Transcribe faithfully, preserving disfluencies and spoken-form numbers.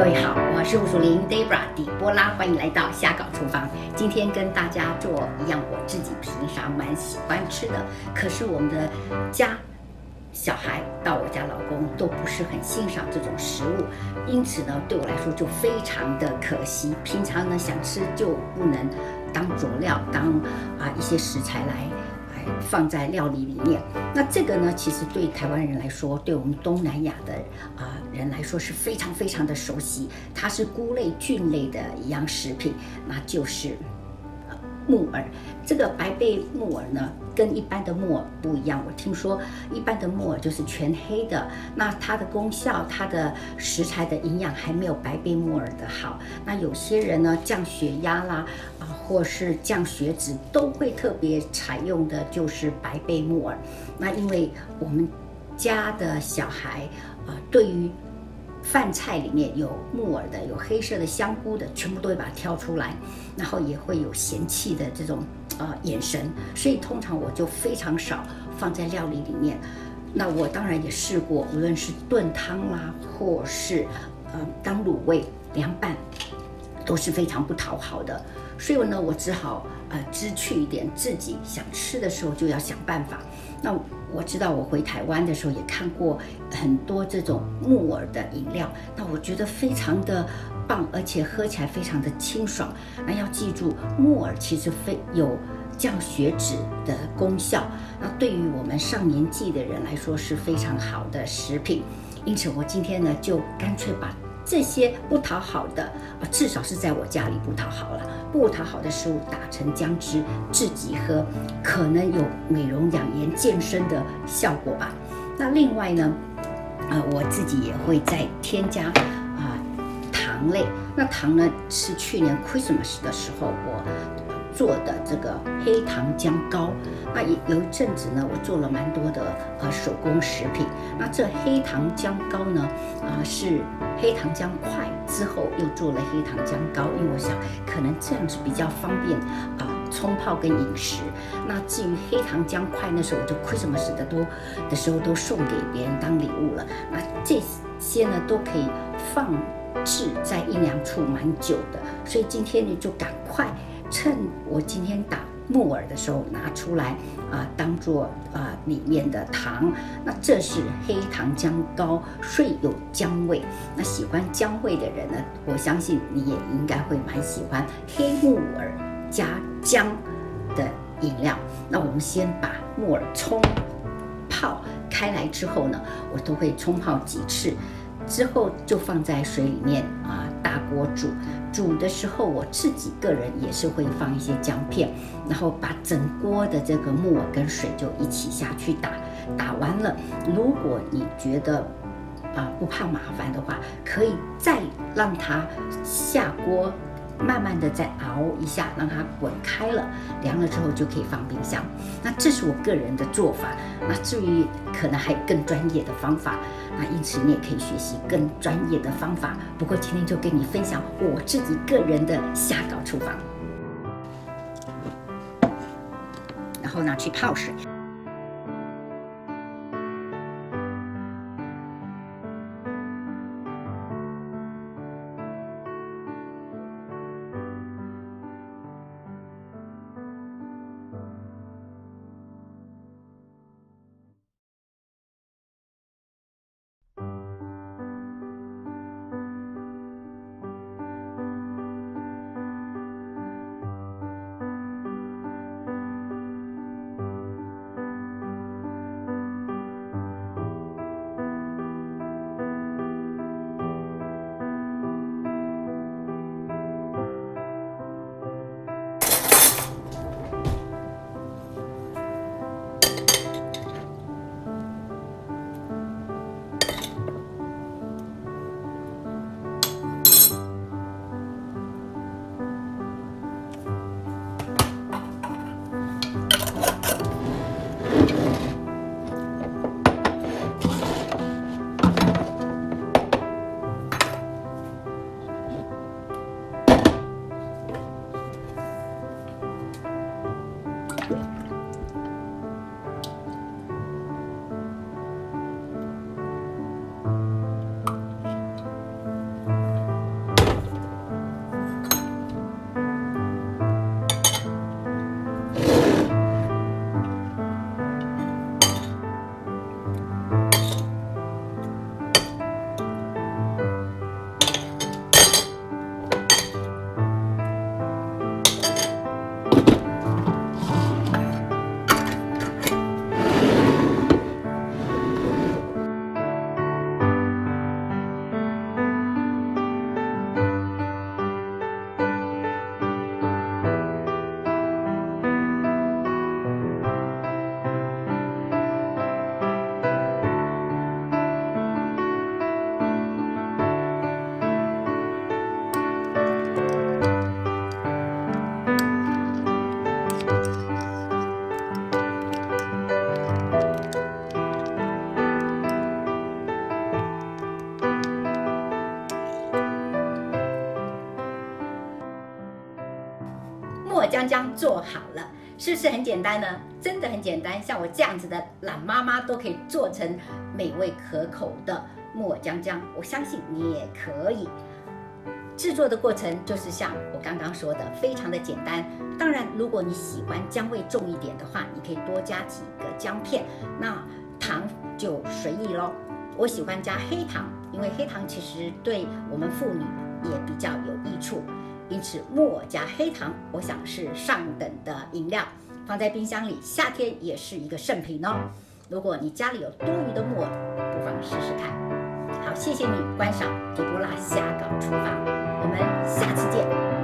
各位好，我是吴淑玲 Debra 底波拉，欢迎来到瞎搞厨房。今天跟大家做一样我自己平常蛮喜欢吃的，可是我们的家小孩到我家老公都不是很欣赏这种食物，因此呢，对我来说就非常的可惜。平常呢想吃就不能当佐料，当啊一些食材来。放在料理里面，那这个呢，其实对台湾人来说，对我们东南亚的啊、呃、人来说是非常非常的熟悉。它是菇类、菌类的一样食品，那就是呃木耳。这个白贝木耳呢，跟一般的木耳不一样。我听说一般的木耳就是全黑的，那它的功效、它的食材的营养还没有白贝木耳的好。那有些人呢，降血压啦，啊，或是降血脂，都会特别采用的就是白贝木耳。那因为我们家的小孩，呃，对于饭菜里面有木耳的，有黑色的香菇的，全部都会把它挑出来，然后也会有嫌弃的这种呃眼神，所以通常我就非常少放在料理里面。那我当然也试过，无论是炖汤啦，或是呃当卤味凉拌，都是非常不讨好的。所以呢，我只好呃知趣一点，自己想吃的时候就要想办法。那我知道我回台湾的时候也看过很多这种木耳的饮料，那我觉得非常的棒，而且喝起来非常的清爽。那要记住，木耳其实非有降血脂的功效，那对于我们上年纪的人来说是非常好的食品。因此，我今天呢就干脆把这些不讨好的，呃，至少是在我家里不讨好了，不讨好的食物打成姜汁自己喝，可能有美容养颜、健身的效果吧。那另外呢，呃，我自己也会再添加啊、呃、糖类。那糖呢是去年 Christmas 的时候我做的这个黑糖姜糕。那有一阵子呢，我做了蛮多的呃手工食品。那这黑糖姜糕呢，啊、呃、是黑糖姜块之后又做了黑糖姜糕，因为我想可能这样子比较方便啊、呃、冲泡跟饮食。那至于黑糖姜块，那时候我就 Christmas 的都的时候都送给别人当礼物了。那这些呢都可以放置在阴凉处蛮久的，所以今天呢就赶快趁我今天打木耳的时候拿出来啊、呃，当做啊、呃、里面的糖。那这是黑糖姜糕，所以有姜味。那喜欢姜味的人呢，我相信你也应该会蛮喜欢黑木耳加姜的饮料。那我们先把木耳冲泡开来之后呢，我都会冲泡几次，之后就放在水里面啊、呃、大锅煮。煮的时候，我自己个人也是会放一些姜片，然后把整锅的这个木耳跟水就一起下去打。打完了，如果你觉得啊、呃、不怕麻烦的话，可以再让它下锅，慢慢的再熬一下，让它滚开了，凉了之后就可以放冰箱。那这是我个人的做法。那至于可能还有更专业的方法，那因此你也可以学习更专业的方法。不过今天就跟你分享我自己个人的瞎搞厨房，然后拿去泡水。 浆浆做好了，是不是很简单呢？真的很简单，像我这样子的懒妈妈都可以做成美味可口的木耳浆浆，我相信你也可以。制作的过程就是像我刚刚说的，非常的简单。当然，如果你喜欢姜味重一点的话，你可以多加几个姜片，那糖就随意咯。我喜欢加黑糖，因为黑糖其实对我们妇女也比较有益处，因此木耳加黑糖，我想是上等的饮料，放在冰箱里，夏天也是一个圣品哦。如果你家里有多余的木耳，不妨试试看。好，谢谢你观赏狄波拉下岗厨房，我们下次见。